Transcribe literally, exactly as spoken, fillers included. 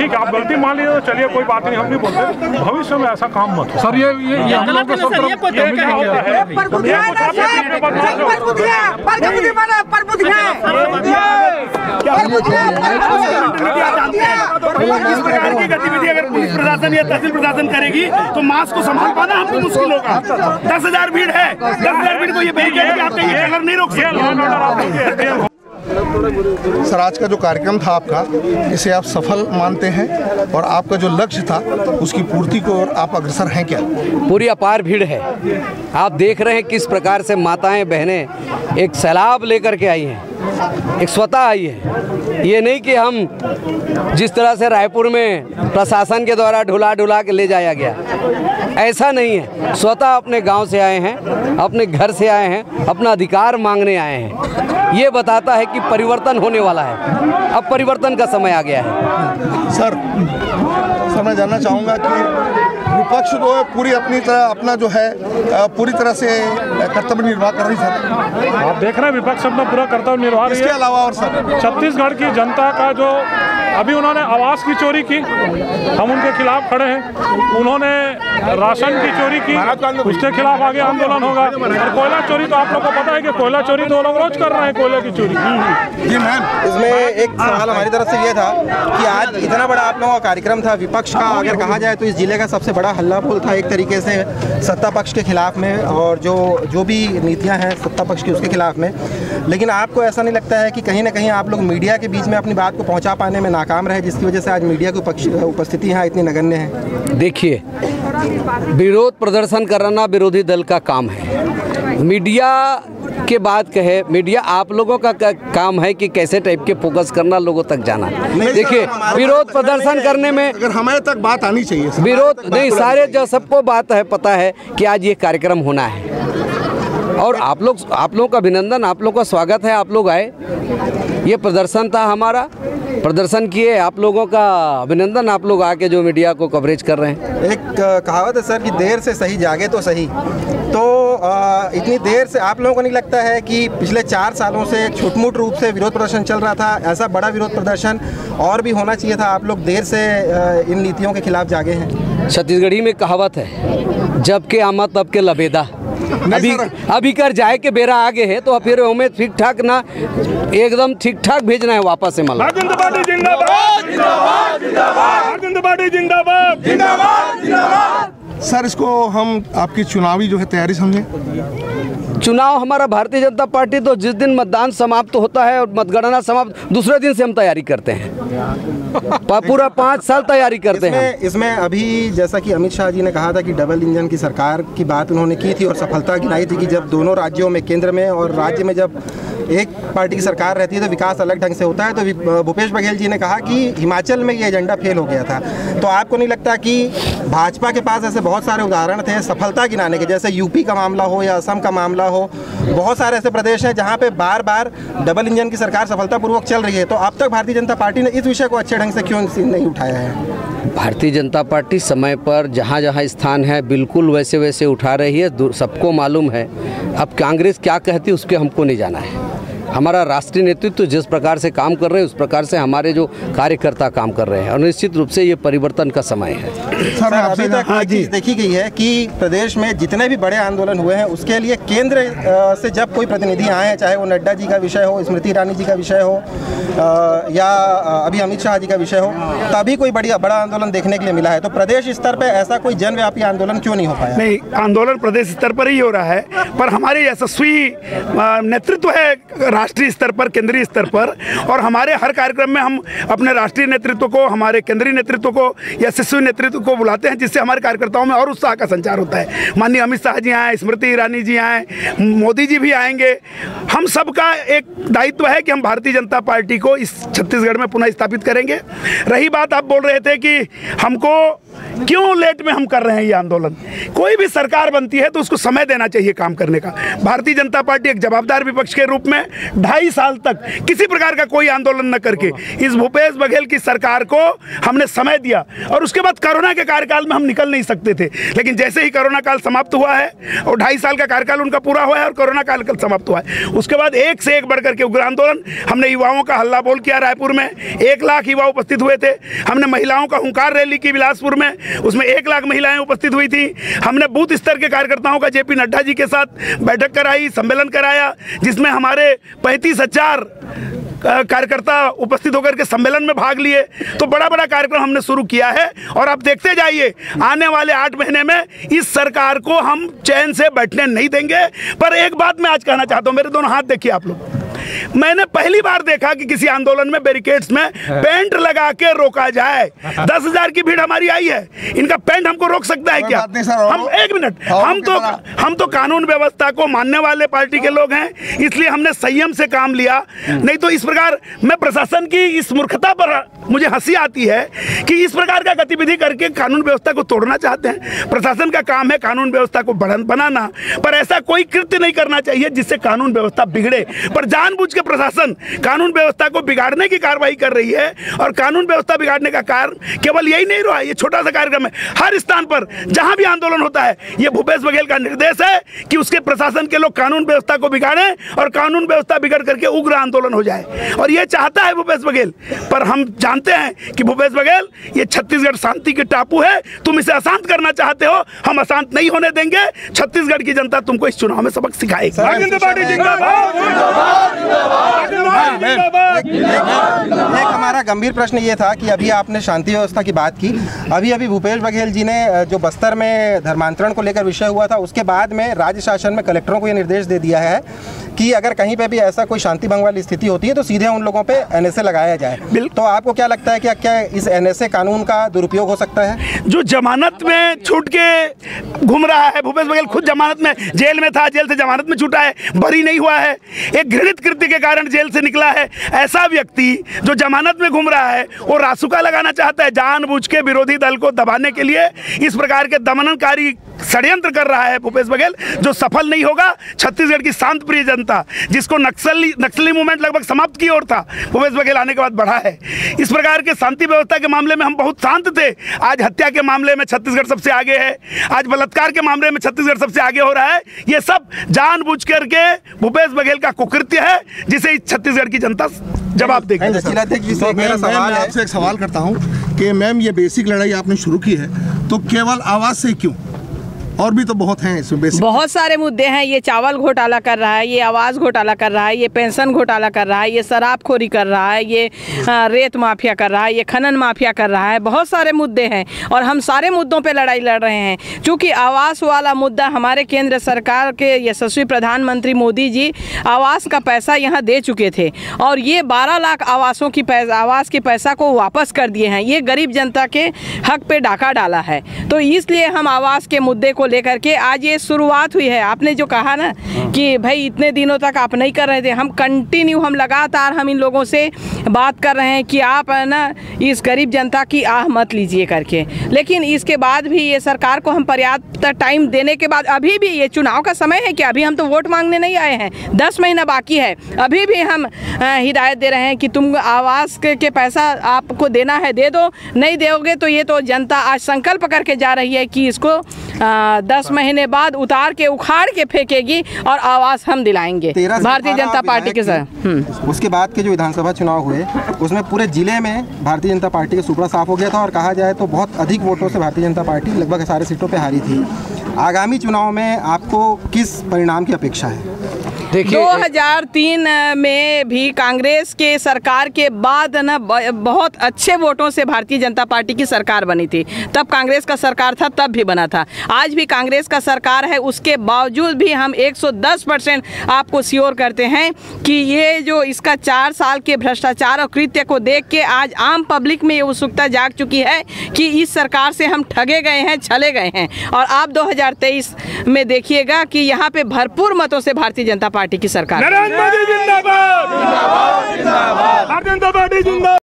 ठीक है, आप गलती मान लीजिए तो चलिए कोई बात नहीं, हम नहीं बोलते, भविष्य में ऐसा काम मत हो सर। ये ये हम लोग को सब तरफ गतिविधि अगर पुलिस प्रशासन या तहसील प्रशासन करेगी तो मास को संभाल पाना हमको मुश्किल होगा। दस हजार भीड़ है, दस हजार भीड़ को ये बैरिकेड आते हैं, ये कलर नहीं रोक सकते। सर, आज का जो कार्यक्रम था आपका, इसे आप सफल मानते हैं और आपका जो लक्ष्य था उसकी पूर्ति को और आप अग्रसर हैं क्या? पूरी अपार भीड़ है। आप देख रहे हैं किस प्रकार से माताएं बहनें एक सैलाब लेकर के आई हैं, एक स्वतः आई है। ये नहीं कि हम जिस तरह से रायपुर में प्रशासन के द्वारा ढुला ढुला के ले जाया गया, ऐसा नहीं है। स्वतः अपने गांव से आए हैं, अपने घर से आए हैं, अपना अधिकार मांगने आए हैं। ये बताता है कि परिवर्तन होने वाला है, अब परिवर्तन का समय आ गया है। सर, सर मैं जानना चाहूँगा कि विपक्ष तो पूरी अपनी तरह अपना जो है पूरी तरह से कर्तव्य निर्वाह कर रही सर। आप देख रहे हैं विपक्ष अपना पूरा कर्तव्य निर्वाह रही है। इसके अलावा और सर छत्तीसगढ़ की जनता का जो अभी उन्होंने आवास की चोरी की, हम उनके खिलाफ खड़े हैं। उन्होंने राशन की चोरी की, उसके खिलाफ आगे आंदोलन होगा। और कोयला चोरी तो आप लोग को पता है कि कोयला चोरी तो लोग रोज कर रहे हैं, कोयले की चोरी। जी मैम, इसमें एक सवाल हमारी तरफ से ये था कि आज इतना बड़ा आप लोगों का कार्यक्रम था, विपक्ष का अगर कहा जाए तो इस जिले का सबसे बड़ा हल्ला बोल था एक तरीके से सत्ता पक्ष के खिलाफ में, और जो जो भी नीतियाँ हैं सत्ता पक्ष की उसके खिलाफ में। लेकिन आपको ऐसा नहीं लगता है कि कहीं ना कहीं आप लोग मीडिया के बीच में अपनी बात को पहुँचा पाने में नाकाम रहे, जिसकी वजह से आज मीडिया की उपस्थिति यहाँ इतनी नगण्य है? देखिए, विरोध प्रदर्शन करना विरोधी दल का काम है। मीडिया के बात कहे, मीडिया आप लोगों का काम है कि कैसे टाइप के फोकस करना, लोगों तक जाना। देखिए, विरोध प्रदर्शन करने में अगर हमारे तक बात आनी चाहिए, विरोध नहीं, सारे जो सबको बात है, पता है कि आज ये कार्यक्रम होना है। और आप लोग आप लोगों का अभिनंदन, आप लोगों का स्वागत है, आप लोग आए। ये प्रदर्शन था हमारा, प्रदर्शन किए, आप लोगों का अभिनंदन, आप लोग आके जो मीडिया को कवरेज कर रहे हैं। एक कहावत है सर कि देर से सही जागे तो सही। तो आ, इतनी देर से आप लोगों को नहीं लगता है कि पिछले चार सालों से छुटमुट रूप से विरोध प्रदर्शन चल रहा था, ऐसा बड़ा विरोध प्रदर्शन और भी होना चाहिए था? आप लोग देर से आ, इन नीतियों के खिलाफ जागे हैं। छत्तीसगढ़ी में कहावत है, जब के आमद तब के लबेदा। अभी अभी कर जाए के बेरा आगे है तो फिर हमें ठीक ठाक ना एकदम ठीक ठाक भेजना है वापस से। मतलब सर, इसको हम आपकी चुनावी जो है तैयारी समझें? चुनाव हमारा भारतीय जनता पार्टी तो जिस दिन मतदान समाप्त होता है और मतगणना समाप्त, दूसरे दिन से हम तैयारी करते हैं। पूरा पाँच साल तैयारी करते इसमें, हैं। इसमें अभी जैसा कि अमित शाह जी ने कहा था कि डबल इंजन की सरकार की बात उन्होंने की थी और सफलता गिनाई थी कि जब दोनों राज्यों में, केंद्र में और राज्य में जब एक पार्टी की सरकार रहती है तो विकास अलग ढंग से होता है। तो भूपेश बघेल जी ने कहा कि हिमाचल में ये एजेंडा फेल हो गया था। तो आपको नहीं लगता कि भाजपा के पास ऐसे बहुत सारे उदाहरण थे सफलता गिनाने के, जैसे यूपी का मामला हो या असम का मामला हो, बहुत सारे ऐसे प्रदेश हैं जहां पे बार बार डबल इंजन की सरकार सफलतापूर्वक चल रही है। तो अब तक भारतीय जनता पार्टी ने इस विषय को अच्छे ढंग से क्यों नहीं उठाया है? भारतीय जनता पार्टी समय पर जहां जहां स्थान है बिल्कुल वैसे वैसे उठा रही है, सबको मालूम है। अब कांग्रेस क्या कहती है उसके हमको नहीं जाना है। हमारा राष्ट्रीय नेतृत्व जिस प्रकार से काम कर रहे हैं उस प्रकार से हमारे जो कार्यकर्ता काम कर रहे हैं, और निश्चित रूप से ये परिवर्तन का समय है। सर, अभी तक एक चीज़ देखी गई है कि प्रदेश में जितने भी बड़े आंदोलन हुए हैं उसके लिए केंद्र से जब कोई प्रतिनिधि आए हैं, चाहे वो नड्डा जी का विषय हो, स्मृति ईरानी जी का विषय हो या अभी अमित शाह जी का विषय हो, तभी कोई बड़ी बड़ा आंदोलन देखने के लिए मिला है। तो प्रदेश स्तर पर ऐसा कोई जनव्यापी आंदोलन क्यों नहीं हो पाया? नहीं, आंदोलन प्रदेश स्तर पर ही हो रहा है, पर हमारे यशस्वी नेतृत्व है राष्ट्रीय स्तर पर, केंद्रीय स्तर पर, और हमारे हर कार्यक्रम में हम अपने राष्ट्रीय नेतृत्व को, हमारे केंद्रीय नेतृत्व को, यशस्वी नेतृत्व को बुलाते हैं, जिससे हमारे कार्यकर्ताओं में और उत्साह का संचार होता है। माननीय अमित शाह जी आए, स्मृति ईरानी जी आए, मोदी जी भी आएंगे। हम सबका एक दायित्व है कि हम भारतीय जनता पार्टी को इस छत्तीसगढ़ में पुनः स्थापित करेंगे। रही बात, आप बोल रहे थे कि हमको क्यों लेट में हम कर रहे हैं ये आंदोलन? कोई भी सरकार बनती है तो उसको समय देना चाहिए काम करने का। भारतीय जनता पार्टी एक जवाबदार विपक्ष के रूप में ढाई साल तक किसी प्रकार का कोई आंदोलन न करके इस भूपेश बघेल की सरकार को हमने समय दिया, और उसके बाद कोरोना के कार्यकाल में हम निकल नहीं सकते थे। लेकिन जैसे ही कोरोना काल समाप्त हुआ है और ढाई साल का कार्यकाल उनका पूरा हुआ है और कोरोना काल समाप्त हुआ है, उसके बाद एक से एक बढ़कर के उग्र आंदोलन। हमने युवाओं का हल्ला बोल किया रायपुर में, एक लाख युवा उपस्थित हुए थे। हमने महिलाओं का हुंकार रैली की बिलासपुर में, उसमें एक लाख महिलाएं उपस्थित हुई थी। हमने बूथ स्तर के कार्यकर्ताओं का जेपी नड्डा जी के साथ बैठक कराई, सम्मेलन कराया, जिसमें हमारे पैंतीस हजार कार्यकर्ता उपस्थित होकर के सम्मेलन में भाग लिए। तो बड़ा बड़ा कार्यक्रम हमने शुरू किया है, और आप देखते जाइए आने वाले आठ महीने में इस सरकार को हम चैन से बैठने नहीं देंगे। पर एक बात मैं आज कहना चाहता हूं, मेरे दोनों हाथ देखिए आप लोग, मैंने पहली बार देखा कि किसी आंदोलन में बैरिकेड्स में पेंट लगा के रोका जाए। दस हजार की भीड़ हमारी आई है, इनका पेंट हमको रोक सकता है क्या? हम एक मिनट, हम तो हम तो कानून व्यवस्था को मानने वाले पार्टी के लोग हैं, इसलिए हमने संयम से काम लिया। नहीं तो इस प्रकार मैं प्रशासन की इस मूर्खता पर मुझे हंसी आती है कि इस प्रकार का गतिविधि करके कानून व्यवस्था को तोड़ना चाहते हैं। प्रशासन का काम है कानून व्यवस्था को बनाना, पर ऐसा कोई कृत्य नहीं करना चाहिए जिससे कानून व्यवस्था बिगड़े। पर जानबूझ के प्रशासन कानून व्यवस्था को बिगाड़ने की कार्रवाई कर रही है, और कानून व्यवस्था बिगाड़ने का कारण केवल यही नहीं रहा, ये छोटा सा कार्यक्रम है। हर स्थान पर जहां भी आंदोलन होता है, ये भूपेश बघेल का निर्देश है कि उसके प्रशासन के लोग कानून व्यवस्था को बिगाड़ें और कानून व्यवस्था बिगड़ करके उग्र आंदोलन हो जाए, और ये चाहता है भूपेश बघेल। पर हम जानते हैं कि भूपेश बघेल ये छत्तीसगढ़ शांति के टापू है, तुम इसे अशांत करना चाहते हो, हम अशांत नहीं होने देंगे। छत्तीसगढ़ की जनता तुमको इस चुनाव में सबक सिखाएगी। एक हमारा गंभीर प्रश्न ये था कि अभी आपने शांति व्यवस्था की बात की, अभी अभी भूपेश बघेल जी ने जो बस्तर में धर्मांतरण को लेकर विषय हुआ था, उसके बाद में राज्य शासन में कलेक्टरों को ये निर्देश दे दिया है कि अगर कहीं पे भी ऐसा कोई शांति भंग वाली स्थिति होती है तो सीधे उन लोगों पे एनएसए लगाया जाए। तो आपको क्या लगता है कि क्या इस एनएसए कानून का दुरुपयोग हो सकता है? जो जमानत में छूट के घूम रहा है, भूपेश बघेल खुद जमानत में जेल में था, जेल से जमानत में छूटा है, बरी नहीं हुआ है, एक घृणित कृत्य के कारण जेल से निकला है। ऐसा व्यक्ति जो जमानत में घूम रहा है वो रासुका लगाना चाहता है, जानबूझ के विरोधी दल को दबाने के लिए इस प्रकार के दमनकारी षड्यंत्र कर रहा है भूपेश बघेल, जो सफल नहीं होगा। छत्तीसगढ़ की शांत प्रिय जनता, जिसको नक्सली नक्सली मूवमेंट लगभग समाप्त की ओर था, भूपेश बघेल आने के बाद बढ़ा है। इस प्रकार के शांति व्यवस्था के मामले में हम बहुत शांत थे, आज हत्या के मामले में छत्तीसगढ़ सबसे आगे है, आज बलात्कार के मामले में छत्तीसगढ़ सबसे आगे हो रहा है। ये सब जानबूझ करके भूपेश बघेल का कुकृत्य है, जिसे छत्तीसगढ़ की जनता जवाब देगी। तो मैं आपसे एक सवाल करता हूँ कि मैम, ये बेसिक लड़ाई आपने शुरू की है तो केवल आवाज से क्यों? और भी तो बहुत हैं इसमें बेसिक। बहुत सारे मुद्दे हैं। ये चावल घोटाला कर रहा है, ये आवास घोटाला कर रहा है, ये पेंशन घोटाला कर रहा है, ये शराबखोरी कर रहा है, ये रेत माफिया कर रहा है, ये खनन माफिया कर रहा है। बहुत सारे मुद्दे हैं और हम सारे मुद्दों पे लड़ाई लड़ रहे हैं। क्योंकि आवास वाला मुद्दा हमारे केंद्र सरकार के यशस्वी प्रधानमंत्री मोदी जी आवास का पैसा यहाँ दे चुके थे और ये बारह लाख आवासों की पैसा आवास के पैसा को वापस कर दिए हैं। ये गरीब जनता के हक पे डाका डाला है। तो इसलिए हम आवास के मुद्दे को लेकर के आज ये शुरुआत हुई है। आपने जो कहा ना कि भाई इतने दिनों तक आप नहीं कर रहे थे, हम कंटिन्यू हम लगातार हम इन लोगों से बात कर रहे हैं कि आप है ना इस गरीब जनता की आह मत लीजिए करके। लेकिन इसके बाद भी ये सरकार को हम पर्याप्त टाइम देने के बाद, अभी भी ये चुनाव का समय है कि अभी हम तो वोट मांगने नहीं आए हैं, दस महीना बाकी है, अभी भी हम हिदायत दे रहे हैं कि तुम आवास के, के पैसा आपको देना है दे दो, नहीं दोगे तो ये तो जनता आज संकल्प करके जा रही है कि इसको आ, दस महीने बाद उतार के उखाड़ के फेंकेगी और आवास हम दिलाएंगे भारतीय जनता पार्टी के साथ। उसके बाद के जो विधानसभा चुनाव हुए उसमें पूरे जिले में भारतीय जनता पार्टी का सुपड़ा साफ हो गया था और कहा जाए तो बहुत अधिक वोटों से भारतीय जनता पार्टी लगभग सारे सीटों पे हारी थी। आगामी चुनाव में आपको किस परिणाम की अपेक्षा है? दो हज़ार तीन में भी कांग्रेस के सरकार के बाद ना बहुत अच्छे वोटों से भारतीय जनता पार्टी की सरकार बनी थी। तब कांग्रेस का सरकार था, तब भी बना था। आज भी कांग्रेस का सरकार है, उसके बावजूद भी हम एक सौ दस परसेंट आपको श्योर करते हैं कि ये जो इसका चार साल के भ्रष्टाचार और कृत्य को देख के आज आम पब्लिक में ये उत्सुकता जाग चुकी है कि इस सरकार से हम ठगे गए हैं, छले गए हैं। और आप दो हज़ार तेईस में देखिएगा कि यहाँ पे भरपूर मतों से भारतीय जनता पार्टी की सरकार। नरेंद्र मोदी जिंदाबाद, जिंदाबाद, जिंदाबाद, भारतीय जनता पार्टी जिंदाबाद।